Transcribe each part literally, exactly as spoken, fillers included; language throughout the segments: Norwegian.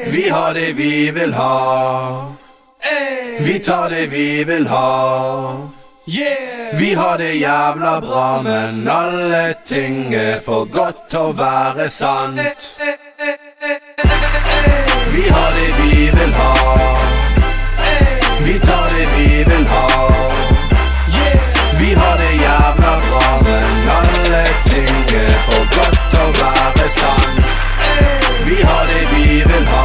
Vi har det vi vil ha. Vi tar det vi vil ha. Vi har det jævla bra, men alle ting er for godt til å være sant. Vi har det vi vil ha. Vi tar det vi vil ha. Vi har det jævla bra, men alle ting er for godt til å være sant. Vi har det vi vil ha.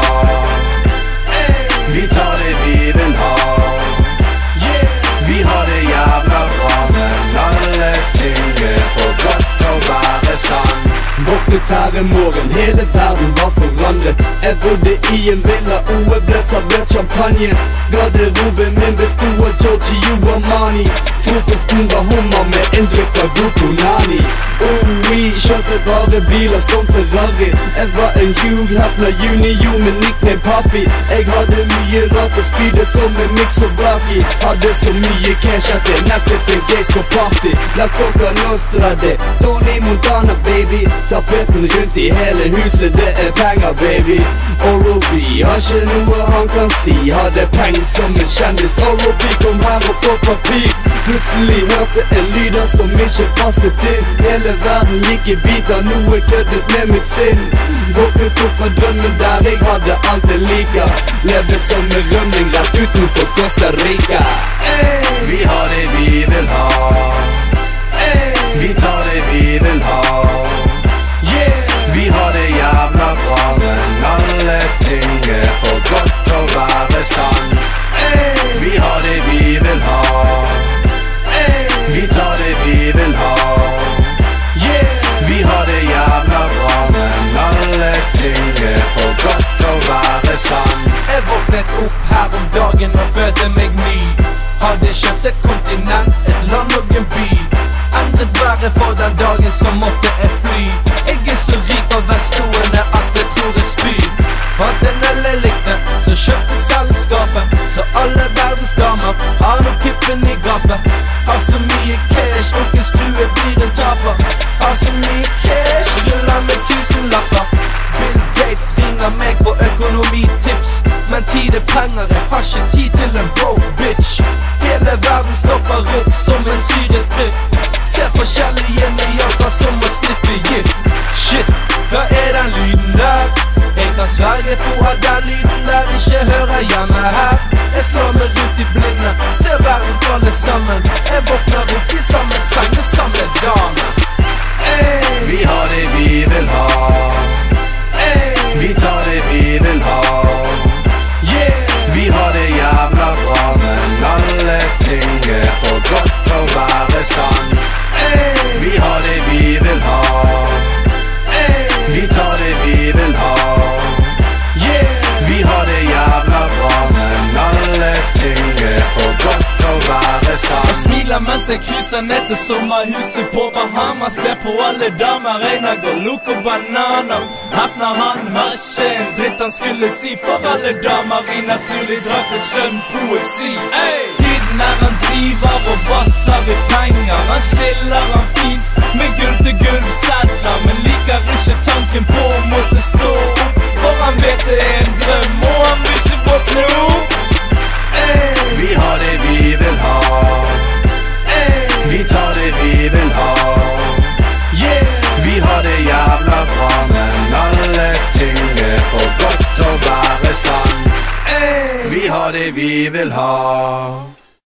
Vi tar det vi vil ha. Vi har det jævla bra, men alle ting er for godt til å være sant. Våknet her en morgen, hele verden var forandret. Jeg bodde i en villa, og jeg ble servert champagne. Garderoben min bestod av Giorgio Armani. Frokosten var hummer med en drypp av Gluconani. Oh, vi kjørte bare biler som Ferrari. Jeg var en Hugh Hefner junior med nickname Papi. Jeg hadde mye rart å spyde som en mix og Raki. Hadde så mye cash at jeg nektet en gays på party. La Coca Nostra det, Tony Montana baby. Tapeten rundt i hele huset, det er penger baby. Oral B har ikke noe han kan si. Hadde penger som en kjendis. Oral B kom her og få papir. Plutselig hørte en lyder som ikke passet til. Hele verden gikk i biter, noe køddet med mitt sinn. Våknet opp fra drømmen der jeg hadde alt jeg liker. Levde som en rømning rett utenfor Costa Rica. Vi har det vi vil ha. Vi tar det vi vil ha. Vi har det jævla bra, men alle ting er for godt til å være sant. Vi har det vi vil ha. Vi tar det vi vil ha. Vi har det jævla bra, men alle ting er for godt til å være sant. Jeg våknet opp her om dagen og følte meg ny. Hadde kjøpt et kontinent, et land og en by. Endret været for den dagen, så måtte jeg fly. Jeg er så rik og velstående at jeg tror jeg spyr. Fant en øl jeg likte, så kjøpte selskapet. Så alle verdens damer har noe kippen i gapet. Har så mye cash, onkel Skrue blir en taper. Har så mye cash, ruller med tusenlapper. Bill Gates ringer meg for økonomitips. Men tid er penger, jeg har ikke tid til en broke bitch. Hele verden stopper opp som en syret trykk. Ser forskjellige nyanser som å slippe gift. Shit, hva er den lyden der? Jeg kan sverge på at den lyden der ikke hører hjemme her. Jeg slår meg rundt i blinde, ser verden falle sammen. Jeg våkner opp i samme seng med samme dame. Vi har det vi vil ha. Vi tar det vi vil ha. Vi har det jævla bra, men alle ting er for godt til å være sant. Vi har det vi vil ha. Vi tar det vi vil ha. Vi har det jævla bra, men alle ting er for godt til å være sant. Jeg smiler mens jeg cruiser ned til sommerhuset på Bahamas. Ser på alle damer, Einar går loco bananas. Hefner han har ikke en dritt han skulle si. For alle damer i naturlig drakt og skjønn poesi. Tiden er han driver og vasser i penger. Han skiller han fint med gull til gulvsedler. Men liker ikke tanken på å måtte stå opp. For han vet det er en drøm, og han vil ikke våkne opp. Vi har det vi vil ha. Vi tar det vi vil ha. Vi har det jævla bra, men alle ting er for godt til å være sant. Vi har det vi vil ha.